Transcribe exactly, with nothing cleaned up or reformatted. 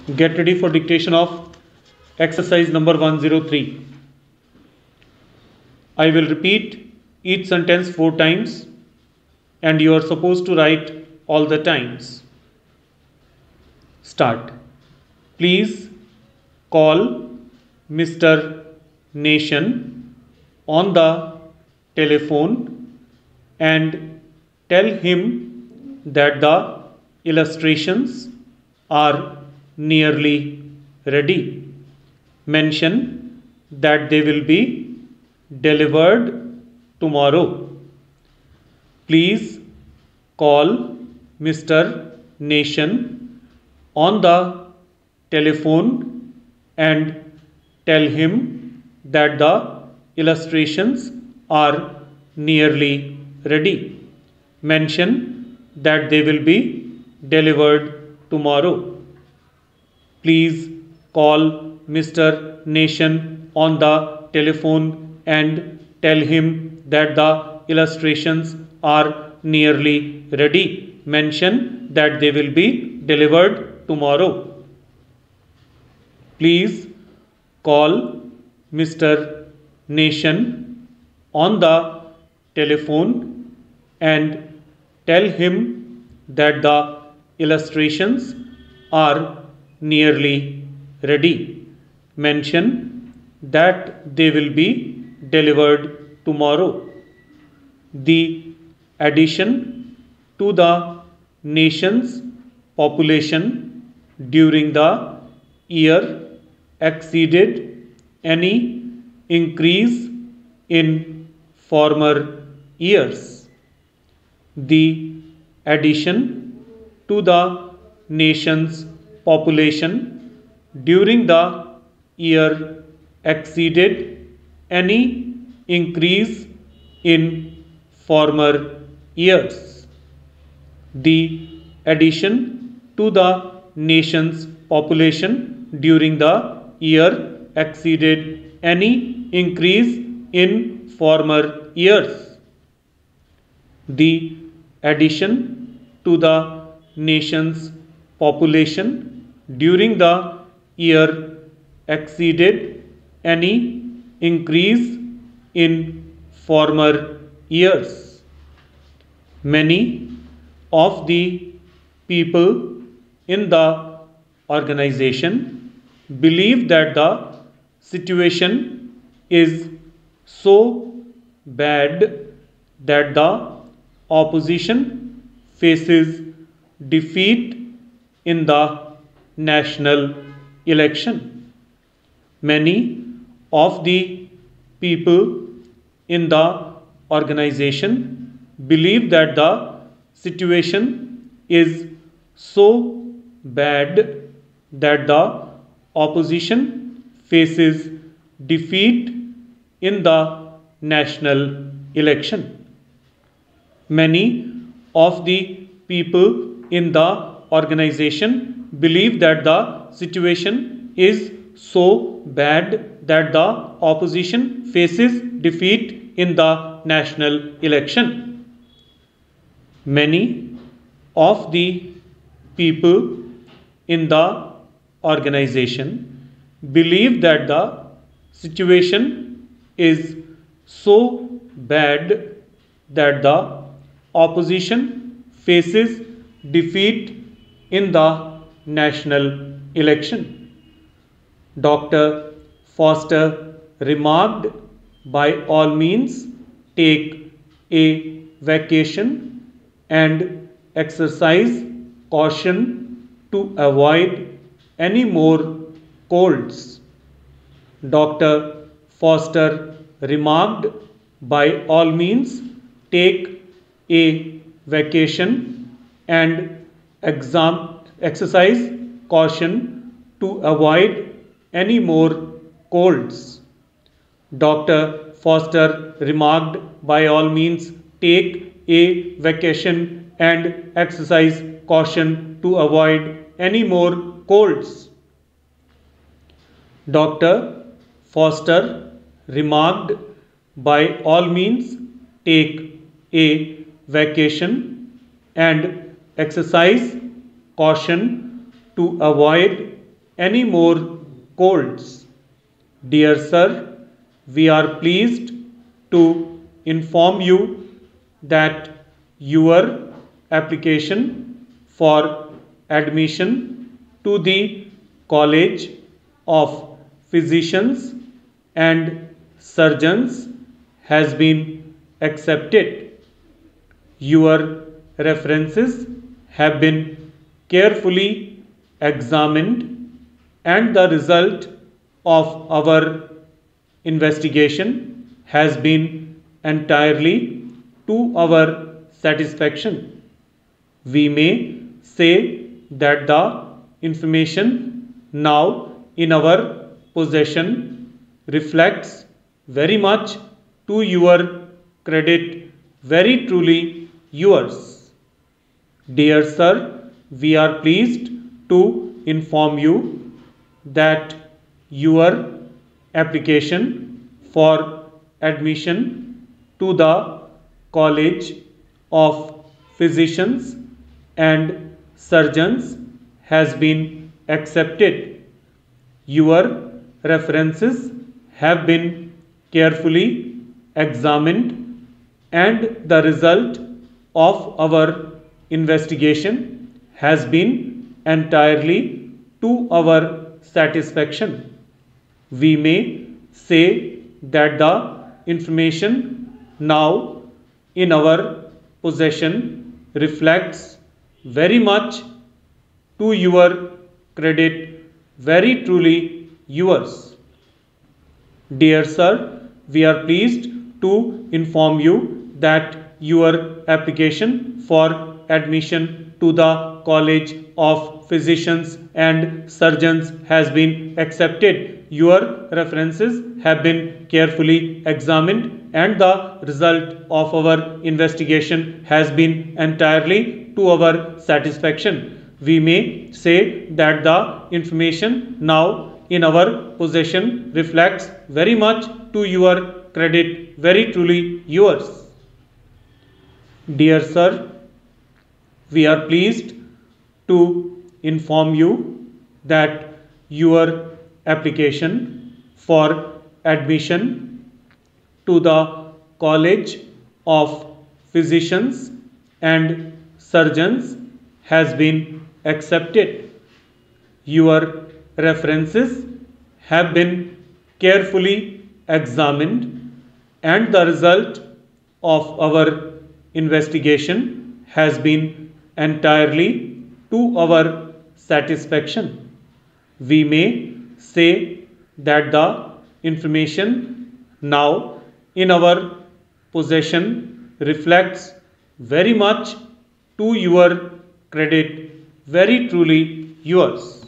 Get ready for dictation of exercise number one hundred three. I will repeat each sentence four times and you are supposed to write all the times. Start. Please call Mister Nation on the telephone and tell him that the illustrations are nearly ready. Mention that they will be delivered tomorrow. Please call Mister Nation on the telephone and tell him that the illustrations are nearly ready. Mention that they will be delivered tomorrow. Please call Mister Nation on the telephone and tell him that the illustrations are nearly ready. Mention that they will be delivered tomorrow. Please call Mister Nation on the telephone and tell him that the illustrations are nearly ready. Mention that they will be delivered tomorrow. The addition to the nation's population during the year exceeded any increase in former years. The addition to the nation's population during the year exceeded any increase in former years. The addition to the nation's population during the year exceeded any increase in former years. The addition to the nation's population during the year exceeded any increase in former years. Many of the people in the organization believe that the situation is so bad that the opposition faces defeat in the national election. Many of the people in the organization believe that the situation is so bad that the opposition faces defeat in the national election. Many of the people in the organization believe that the situation is so bad that the opposition faces defeat in the national election. Many of the people in the organization believe that the situation is so bad that the opposition faces defeat in the national election. Doctor Foster remarked, by all means take a vacation and exercise caution to avoid any more colds. Doctor Foster remarked, by all means take a vacation and exam exercise caution to avoid any more colds. Doctor Foster remarked, by all means take a vacation and exercise caution to avoid any more colds. Doctor Foster remarked, by all means take a vacation and exercise caution to avoid any more colds. Dear sir, we are pleased to inform you that your application for admission to the College of Physicians and Surgeons has been accepted. Your references have been carefully examined and the result of our investigation has been entirely to our satisfaction. We may say that the information now in our possession reflects very much to your credit, very truly yours. Dear sir, we are pleased to inform you that your application for admission to the College of Physicians and Surgeons has been accepted. Your references have been carefully examined and the result of our investigation has been entirely to our satisfaction. We may say that the information now in our possession reflects very much to your credit, very truly yours. Dear sir, we are pleased to inform you that your application for admission to the College of Physicians and Surgeons has been accepted. Your references have been carefully examined and the result of our investigation has been entirely to our satisfaction. We may say that the information now in our possession reflects very much to your credit, very truly yours. Dear sir, we are pleased to inform you that your application for admission to the College of Physicians and Surgeons has been accepted. Your references have been carefully examined and the result of our investigation has been entirely to our satisfaction. We may say that the information now in our possession reflects very much to your credit, very truly yours.